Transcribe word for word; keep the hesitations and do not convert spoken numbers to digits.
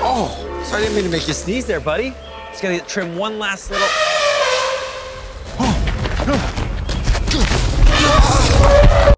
Oh, sorry, I didn't mean to make you sneeze there, buddy. Just gotta get trim one last little. Oh, no.